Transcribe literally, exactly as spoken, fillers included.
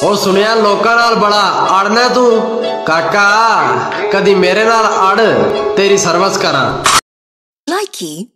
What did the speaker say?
ओ सुनिया लोकां नाल बड़ा अड़ना तू काका, कदी मेरे नाल अड़ तेरी सर्विस करा। Likey